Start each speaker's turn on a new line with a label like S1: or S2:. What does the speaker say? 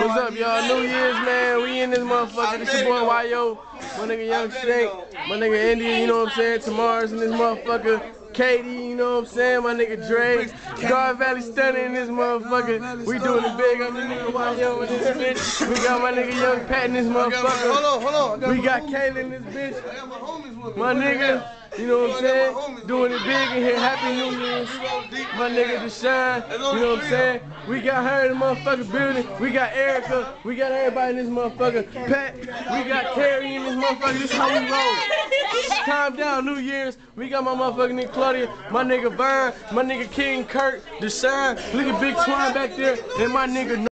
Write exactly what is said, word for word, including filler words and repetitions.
S1: What's up, y'all? New Year's, man. We in this motherfucker. This your boy Y O. My nigga Young Shank. My nigga Indian, you know what I'm saying? Tomorrow's in this motherfucker. Katie, you know what I'm saying? My nigga Dre. Guard Valley Stunning in this motherfucker. We doing it big. I'm the nigga Y O in this bitch. We got my nigga Young Pat in this motherfucker.
S2: Hold on, hold on.
S1: We got Kayla in this bitch.
S2: I got my homies with me.
S1: My nigga. You know what I'm saying? Doing it big in here. Happy New Year's. My nigga Deshaun. You know what I'm saying? We got her in the motherfucking building. We got Erica. We got everybody in this motherfucker. Pat. We got Carrie in this motherfucker. This is how we roll. Calm down, New Year's. We got my motherfucking nigga Claudia. My nigga Vern. My nigga King Kurt. Deshaun. Look at Big Twine back there. And my nigga